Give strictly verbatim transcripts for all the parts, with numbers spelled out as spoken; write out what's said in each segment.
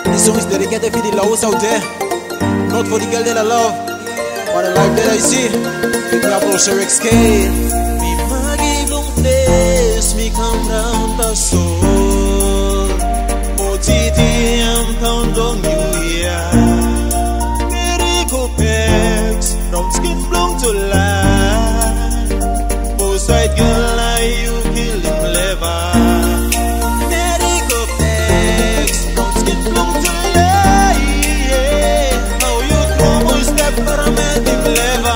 This song is dedicated for the lovers out there, not for the girl that I love, but the life that I see. With my bro Sir X K. Mi magibong place, mi kamram pasol. Motiti am poundong yuya. Merico pegs, from skin blown to life. Most white girl like you kill him clever. Merico pegs, from skin blown to life. How you throw my step para make him clever.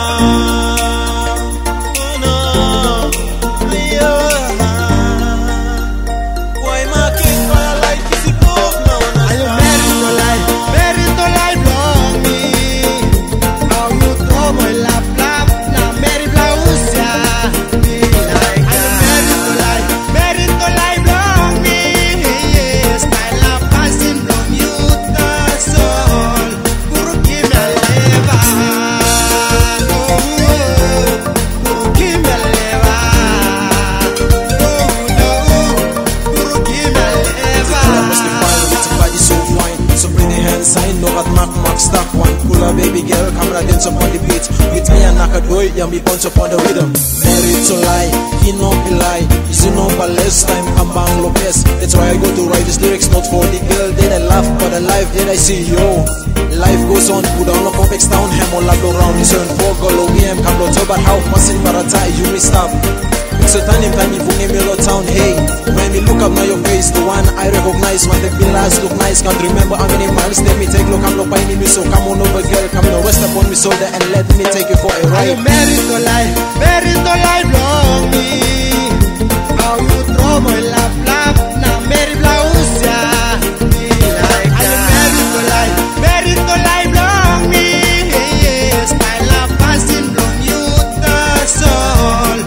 Sign no at Mac Mac stock one cooler baby girl, camera dance upon the beat. With me and knock a boy, and me punch upon the rhythm. Married to lie, he no be lie. Is you know but less time I'm bang Lopez. That's why I go to write these lyrics, not for the girl that I laugh, but the life that I see. Yo, life goes on, put on a complex town, ham all up around. Listen for Golo B M, come to but how passing Baratai, you may stop. So tani mtani funge Melo Town, hey. When me look up now your face, the one I recognize. When the villas look nice, can't remember how many miles. Let me take look, I'm not buying me, so come on over girl. Come on, rest upon me shoulder and let me take you for a ride. Are you married to life, married to life long me. How you throw my lap lap, now married blouse ya. Me like that. Are you married to life, married to life long me. Yes, my lap passing from you the soul.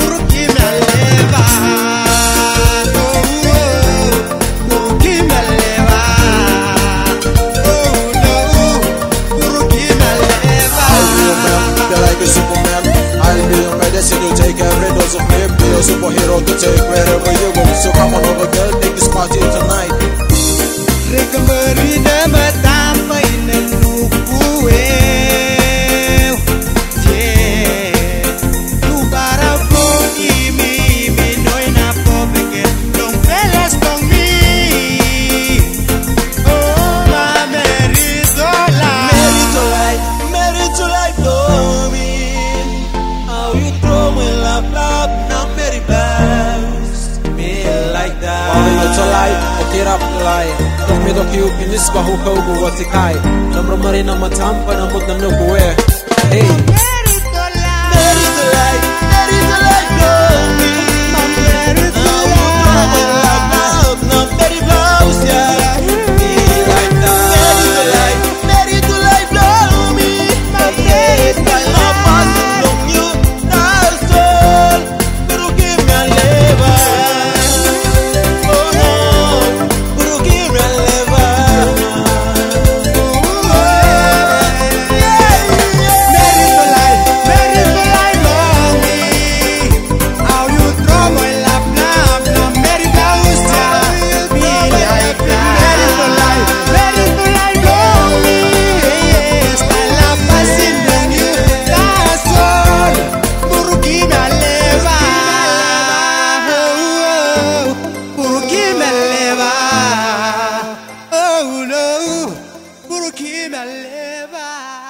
Take every dose of me, be a superhero to take wherever you go. So come on over girl, take this party tonight. Recovery never time by the new way. Yeah, you gotta go me, me no enough for again. Don't tell us from me. Oh, my married to life, married to life, married to life, know me. How you throw me lap lap, now very blouse. Me like that. Pamela to lie, okay up lie. Don't me the cube in this bahu kogo what the kai. Number marina matampa na mut na no buwe. Hey. Married to life, married to life, married to life, know me. Married to life, how you throw me lap lap, now very blouse, yeah. Me like that. Married to life, married to life, know me. Married to life, passing from you. Oh no, puro que me eleva.